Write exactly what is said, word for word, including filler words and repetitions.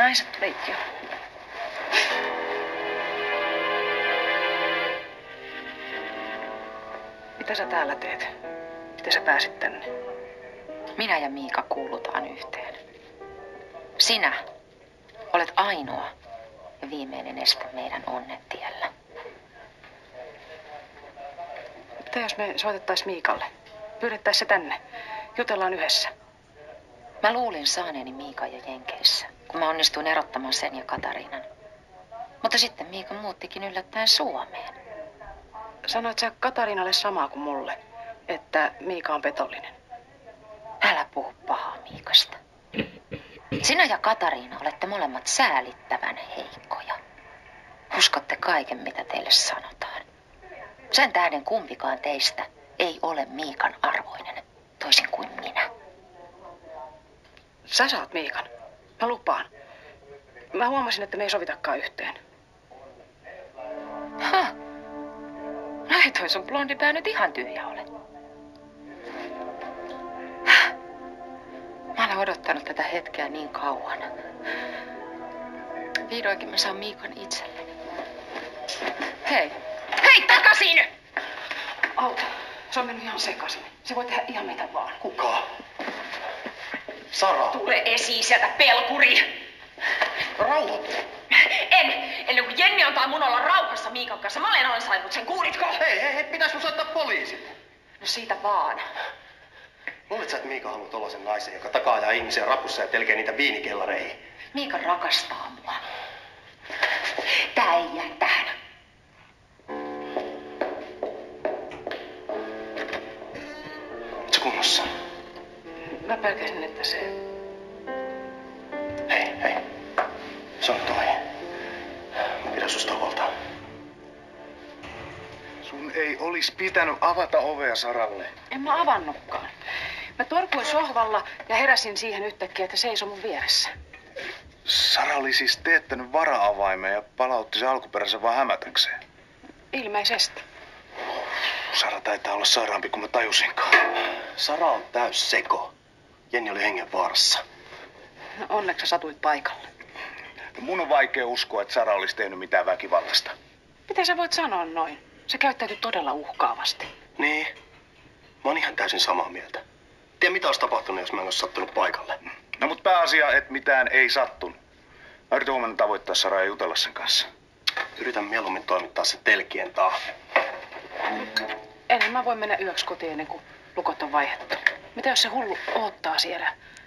Naiset tulit jo. Mitä sä täällä teet? Miten sä pääsit tänne? Minä ja Miika kuulutaan yhteen. Sinä olet ainoa ja viimeinen este meidän onnetiellä. Mitä jos me soitettais Miikalle? Pyydettäis se tänne. Jutellaan yhdessä. Mä luulin saaneeni Miikan jo Jenkeissä, kun mä onnistuin erottamaan sen ja Katariinan. Mutta sitten Miika muuttikin yllättäen Suomeen. Sanoit sä Katariinalle samaa kuin mulle, että Miika on petollinen? Älä puhu pahaa Miikasta. Sinä ja Katariina olette molemmat säälittävän heikkoja. Uskotte kaiken, mitä teille sanotaan. Sen tähden kumpikaan teistä ei ole Miikan arvoinen, toisin kuin minä. Sä saat Miikan. Mä lupaan. Mä huomasin, että me ei sovitakaan yhteen. Häh? No ei toi sun blondipää nyt ihan tyhjä ole. Mä olen odottanut tätä hetkeä niin kauan. Vihdoinkin mä saan Miikan itselleni. Hei! Hei, takaisin! Auta. Se on mennyt ihan sekaisin. Se voi tehdä ihan mitä vaan. Kuka? Sara. Tule esiin sieltä, pelkuri! Rauhoitu. En! Ennen kuin Jenni antaa mun olla rauhassa Miikan kanssa. Mä olen ansainnut sen, kuulitko? Hei, hei, hei, pitäis mun soittaa poliisille. No siitä vaan. Luulet sä, että Miika haluaa tollasen naisen, joka takaa ajaa ihmisiä rapussa ja telkee niitä viinikellareihin? Miika rakastaa mua. Tää ei jää tähän. Oot sä kunnossa? Mä pelkäsin, että se... Hei, hei. Se on toi. Mä pidän susta huolta. Sun ei olisi pitänyt avata ovea Saralle. En mä avannutkaan. Mä torkuin sohvalla ja heräsin siihen yhtäkkiä, että seisoi mun vieressä. Sara oli siis teettänyt vara-avaimen ja palautti sen alkuperäisen vaan hämätäkseen. Ilmeisesti. Sara taitaa olla sairaampi kuin mä tajusinkaan. Sara on täys seko. Jenni oli hengenvaarassa. No, onneksi sä satuit paikalle. Mun on vaikea uskoa, että Sara olisi tehnyt mitään väkivaltaista. Miten sä voit sanoa noin? Se käyttäytyi todella uhkaavasti. Niin. Mä oon ihan täysin samaa mieltä. Tiedä mitä olisi tapahtunut, jos mä en olisi sattunut paikalle. No mut pääasia, että mitään ei sattunut. Mä yritän huomenna tavoittaa Saraa ja jutella sen kanssa. Yritän mieluummin toimittaa se telkien taa. En mä voi mennä yöksi kotiin ennen kuin lukot on vaihdettu. Mitä jos se hullu odottaa siellä